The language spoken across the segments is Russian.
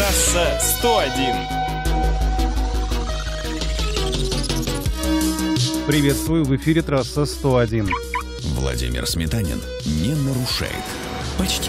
Трасса 101. Приветствую, в эфире трасса 101. Владимир Сметанин не нарушает. Почти.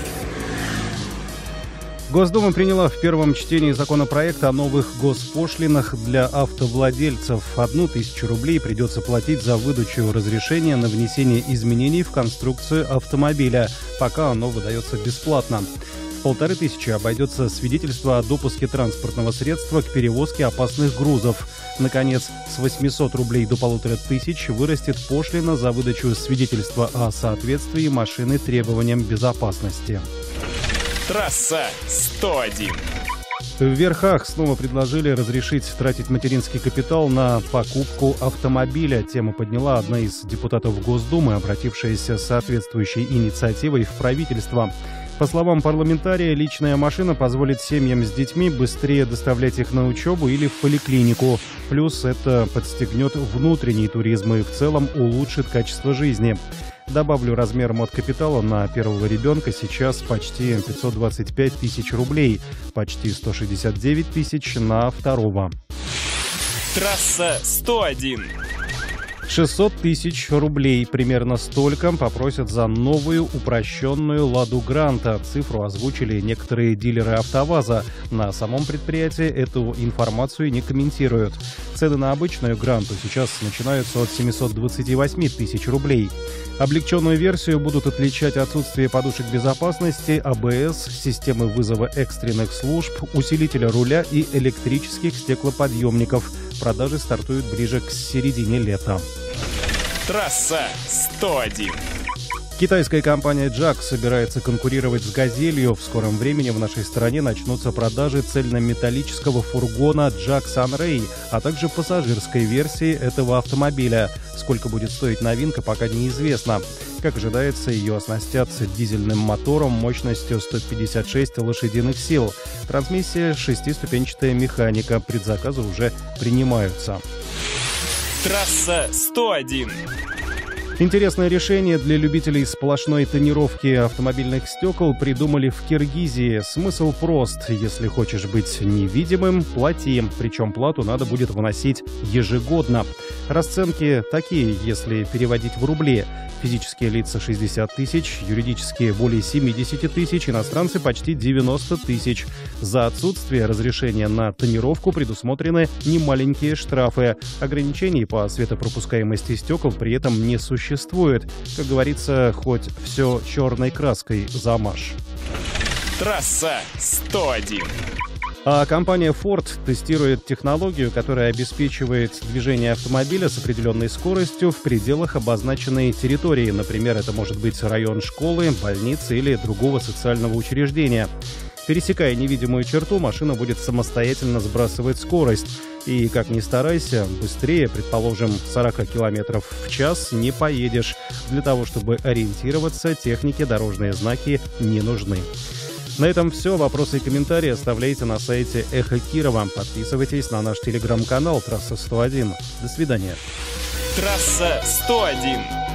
Госдума приняла в первом чтении законопроект о новых госпошлинах для автовладельцев. 1000 рублей придется платить за выдачу разрешения на внесение изменений в конструкцию автомобиля. Пока оно выдается бесплатно. В 1500 обойдется свидетельство о допуске транспортного средства к перевозке опасных грузов. Наконец, с 800 рублей до 1500 вырастет пошлина за выдачу свидетельства о соответствии машины требованиям безопасности. Трасса 101. В Верхах снова предложили разрешить тратить материнский капитал на покупку автомобиля. Тему подняла одна из депутатов Госдумы, обратившаяся с соответствующей инициативой в правительство. По словам парламентария, личная машина позволит семьям с детьми быстрее доставлять их на учебу или в поликлинику. Плюс это подстегнет внутренний туризм и в целом улучшит качество жизни. Добавлю, размер мод-капитала на первого ребенка сейчас почти 525 тысяч рублей, почти 169 тысяч на второго. Трасса 101. 600 тысяч рублей, примерно столько, попросят за новую упрощенную «Ладу Гранта». Цифру озвучили некоторые дилеры «АвтоВАЗа». На самом предприятии эту информацию не комментируют. Цены на обычную «Гранту» сейчас начинаются от 728 тысяч рублей. Облегченную версию будут отличать отсутствие подушек безопасности, АБС, системы вызова экстренных служб, усилителя руля и электрических стеклоподъемников. Продажи стартуют ближе к середине лета. Трасса 101. Китайская компания JAC собирается конкурировать с «Газелью». В скором времени в нашей стране начнутся продажи цельнометаллического фургона JAC Sunray, а также пассажирской версии этого автомобиля. Сколько будет стоить новинка, пока неизвестно. Как ожидается, ее оснастят дизельным мотором мощностью 156 лошадиных сил. Трансмиссия шестиступенчатая механика. Предзаказы уже принимаются. Трасса 101. Интересное решение для любителей сплошной тонировки автомобильных стекол придумали в Киргизии. Смысл прост. Если хочешь быть невидимым, плати. Причем плату надо будет вносить ежегодно. Расценки такие, если переводить в рубли. Физические лица 60 тысяч, юридические более 70 тысяч, иностранцы почти 90 тысяч. За отсутствие разрешения на тонировку предусмотрены немаленькие штрафы. Ограничений по светопропускаемости стекол при этом не существует. Как говорится, хоть все черной краской замажь. Трасса 101. А компания Ford тестирует технологию, которая обеспечивает движение автомобиля с определенной скоростью в пределах обозначенной территории. Например, это может быть район школы, больницы или другого социального учреждения. Пересекая невидимую черту, машина будет самостоятельно сбрасывать скорость. И, как ни старайся, быстрее, предположим, 40 км в час не поедешь. Для того, чтобы ориентироваться, технике дорожные знаки не нужны. На этом все. Вопросы и комментарии оставляйте на сайте Эхо Кирова. Подписывайтесь на наш телеграм-канал «Трасса 101». До свидания. Трасса 101.